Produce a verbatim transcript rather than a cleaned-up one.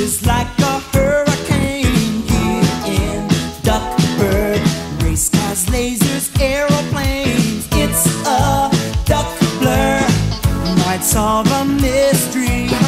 is like a hurricane here in Duckburg. Race cars, lasers, aeroplanes. It's a duck blur. Might solve a mystery.